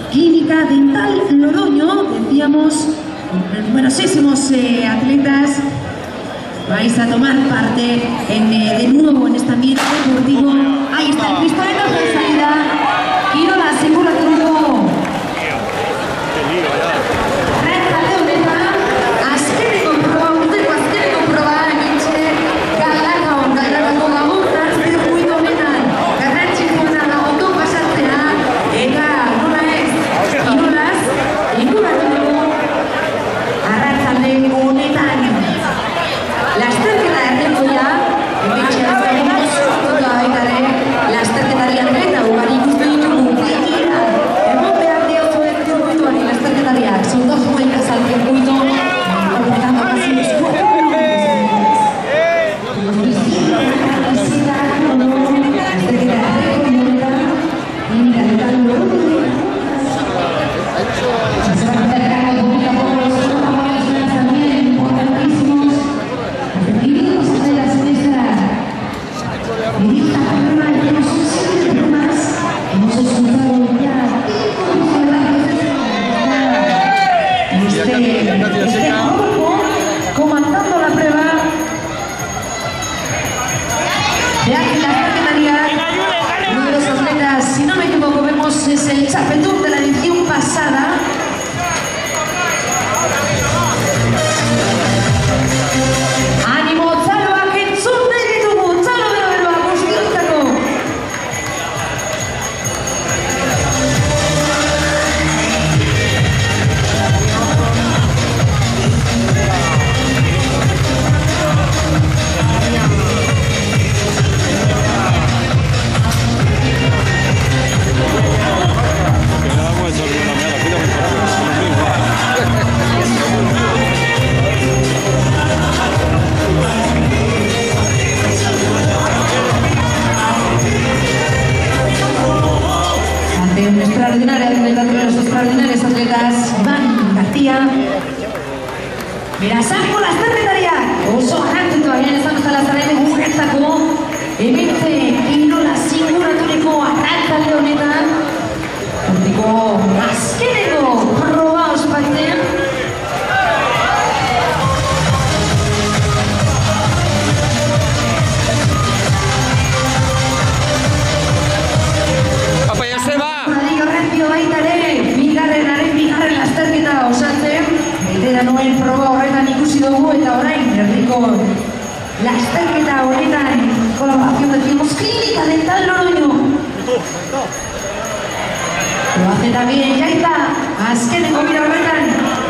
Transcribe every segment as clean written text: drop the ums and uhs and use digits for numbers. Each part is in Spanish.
Clínica Dental Loroño, decíamos, numerosísimos atletas vais a tomar parte de nuevo en este ambiente deportivo. Ahí está el pistoletazo de salida. Kirola aseguratuko Rentalde honetan azkeneko proba, urteko azkeneko proba egintxe Galdarako laguntan, zirkuito honetan garrantzitsuena da ondo pasatzea eta nola ez, kirolaz inguratuko arratsalde honetan. Lasterketa errekoia, epetxeaz gainez, eta baita ere, lasterketari atleta ugari ikusten ditugu. Gainera, egon behar diozuek zirkuituari lasterketariak, soldazu maikaz al zirkuito, horretan bakazin eskuak. Comandando la prueba de Águila Ferretaria, uno de los atletas, si no me equivoco, vemos es el Chapetú de la edición pasada. ¡Ánimo, Tzaloak entzun nahi ditugu! Tzalo beroa, guztiontzako! Un extraordinario atleta, entre los extraordinarios atletas, Iván García. Mira, zango lasterketariak oso garrantzitsua egin ezan bezala zaren guretzako hementxe kirola singuraturiko arratsalde honetan urteko azkeneko proba ospatzen. Bigarren lasterketa osatzen, veteranoen proba horretan ikusi dugu eta orain herriko lasterketa honetan colaboración decimos Clínica Dental Loroño. Lo hace también Yaita, azkeneko bira horretan.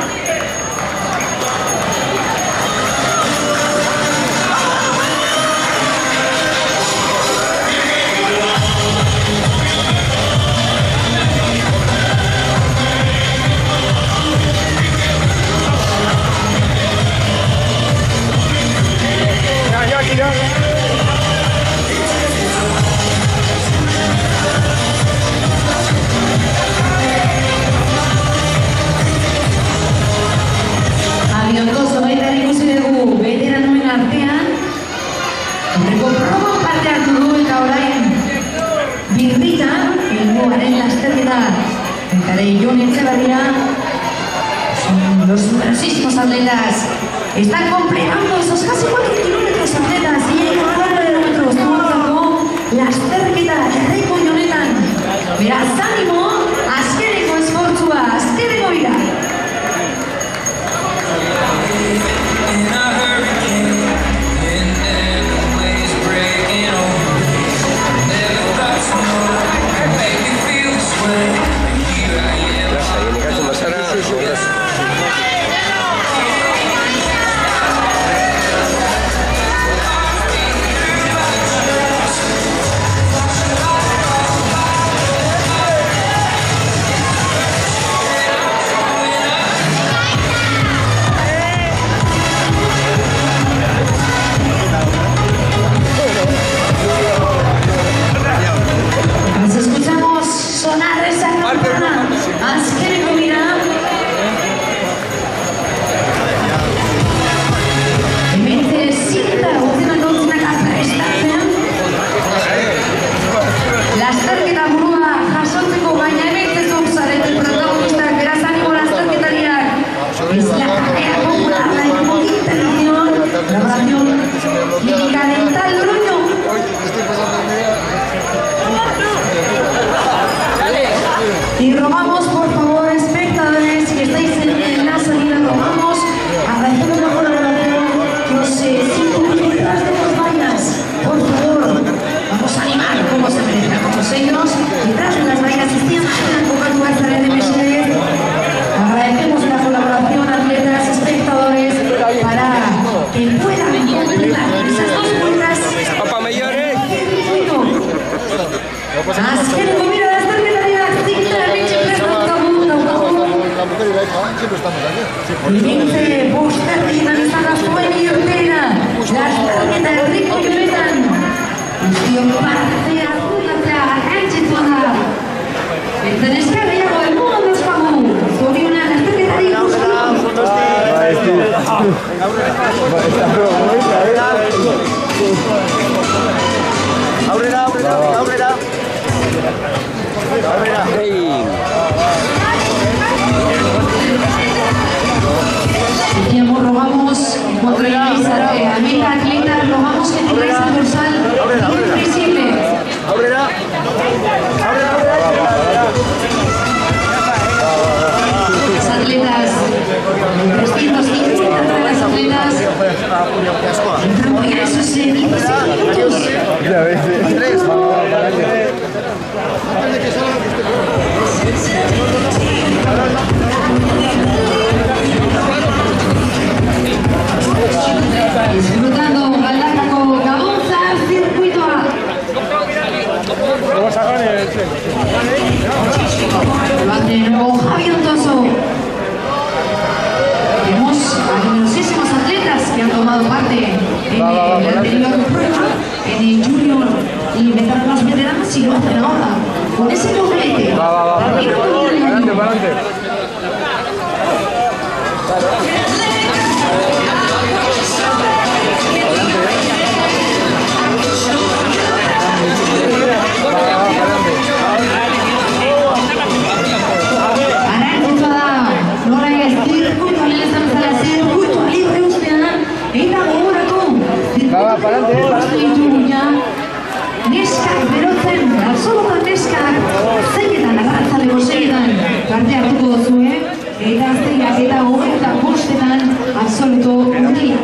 Abiontoso baita ikusi dugu veteranoen artean horreko proba parte hartu du eta orain birrita helmuaren lasterketa eta ere Jon Etxeberria son los numerosísimos atletas están completando esos casi 4 kilómetros atletas y en 4 kilómetros tuatzako lasterketa herriko honetan. Beraz, animo, azkeneko esfortzua, azkeneko bira. que puedan completar esas dos vueltas. ¡Opa, mayores! Azkeneko bira azterketariak ziklarritxe presonta mundu. Lintze bosterdinan izan zuen irtena. Lasterketa herriko joetan. Guztion partea zutatzea garrantzitsua da. Eta neska gehiago helmugan dozkagu. Zorionan lasterketari guztio. Aurrera. Rogamos, porque a mil atletas, rogamos que tengáis el dorsal invisible. Los atletas, 350 de las atletas, entran ya esos 16 minutos. Disfrutando Galdakako Gabontzar zirkuitoa. Lo hace de nuevo Javi Ontoso. Tenemos a numerosísimos atletas que han tomado parte en la anterior prueba, en el junior, y empezaron los veteranos y lo hacen ahora. Con ese doblete. Adelante. Neskak berotzen, absolutan neskak, zeietan, agarratzaleko zeietan, parte hartuko duzue, eta zeiak eta hogeita bostetan, absoluto mutilak.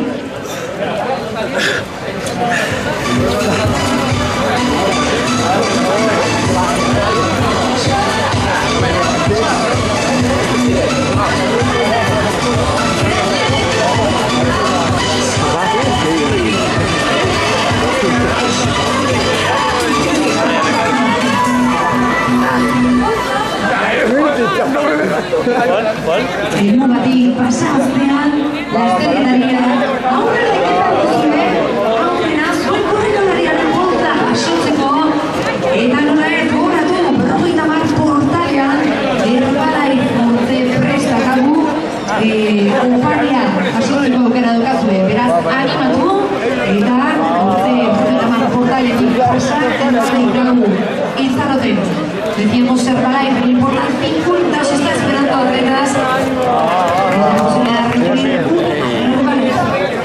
Helmugatik pasaztean, lasterketaria aurrera ekipatu zuen, aurrera zuen korrikalariaren bolta jasotzeko, eta nola ez gogoratu, 50 portalean, Herbalife Forte prestakagu, oparia jasotzeko aukera daukazue, beraz animatu, eta 50 portaletik pasatzen zaikagu, izaroten. Decíamos Herbalife, lo importante, 50 se está esperando atletas. La posibilidad de recibir Herbalife.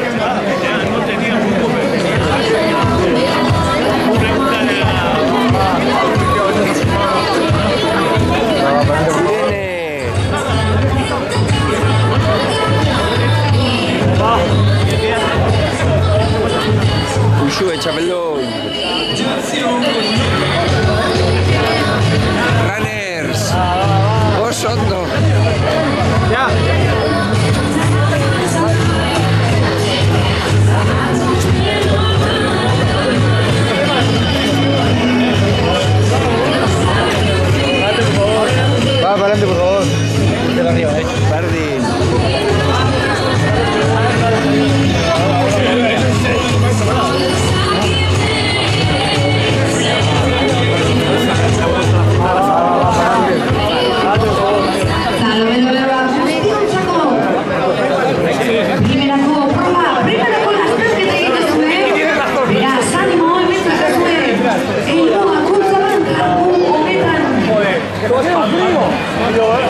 Uxue, txapeldun. Runners. Osondo. Ya. Va, para adelante, por favor. De arriba, Pardín. Yo,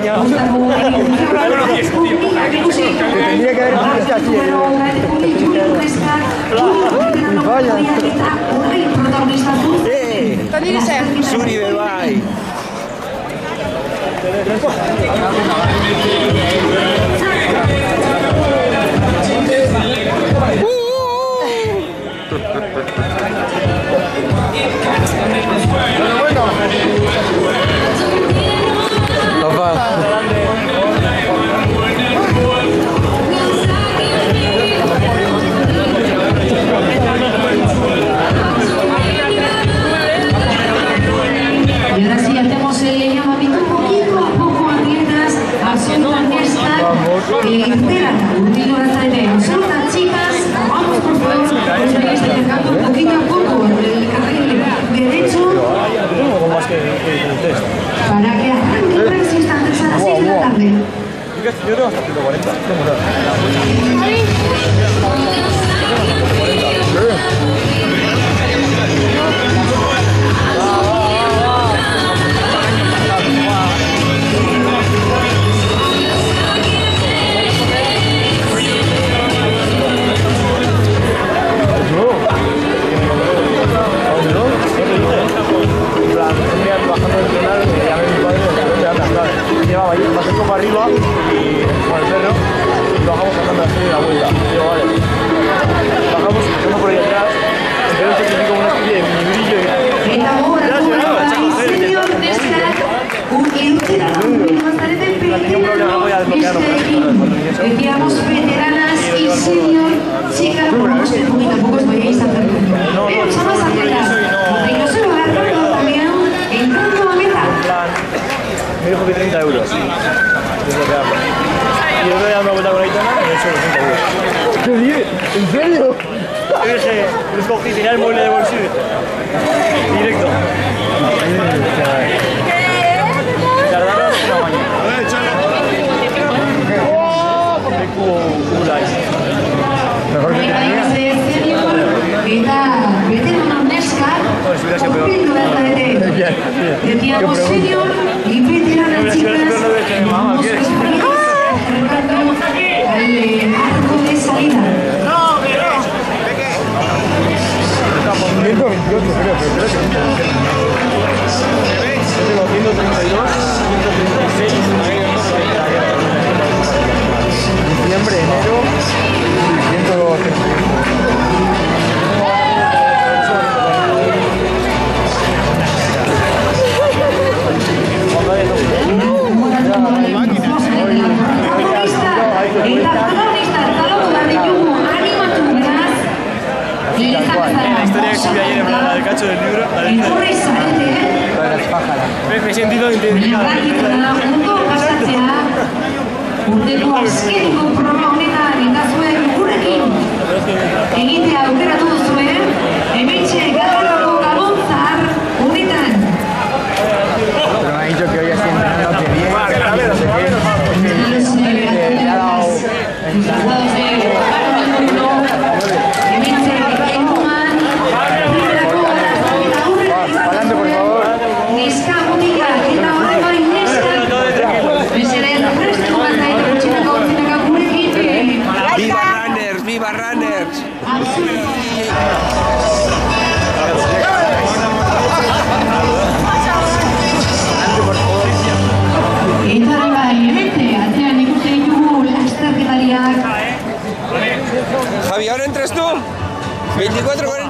engañado. Te tendría que haber dicho así. Vaya. Suri Bebai. Y ahora sí hacemos el llamamiento poquito a poco a atletas, absolutamente enteras, absolutas chicas, vamos por favor, os vais acercando poquito a poco el carril derecho para que arranque el praxis antes a las 6 de la tarde. Yo tengo hasta 140. Llevaba allí, pasé para arriba y con el perro y bajamos sacando así de la vuelta. Digo, vale. Bajamos, fuimos por ahí atrás, el perro se tiene como una especie de mini brillo y decíamos veteranas y senior, chicas, vamos que tampoco os vayáis a hacer. Vamos a más atletas, porque no se va a dar también entrando a meta. Me dijo que 30 euros. Sí. Y yo voy a dar una vuelta con Aitana y me he hecho 60 euros. ¿Qué dices? ¿En serio? Yo dije, los cogí, tenía el mueble de bolsillo. Directo. Tardaron una mañana. Me cubo ahí. Mejor que tenía. Decíamos senior y veteranas chicas, vamos al arco de salida. 128 creo, pero creo que yo tengo 132, 136, diciembre, enero, 131. La historia que subí ayer en la del cacho del libro, la de las pájaras. Me he sentido identificado. Urteko azkeniko programa honetan itazue gurekin egitea aukeratu duzue, hementxe Garrolako Gabontzar honetan. Pero me ha dicho que hoy así entrenando que bien, no sé qué. Le ha dado... Adelante, por favor. Neska botika eta horregain neska. ¡Viva Runners! ¡Viva Runners! Eta bai, hemente, atzean ikusten ditugu lasterketariak. Javi, ¿ahora entras tú? 24 horas.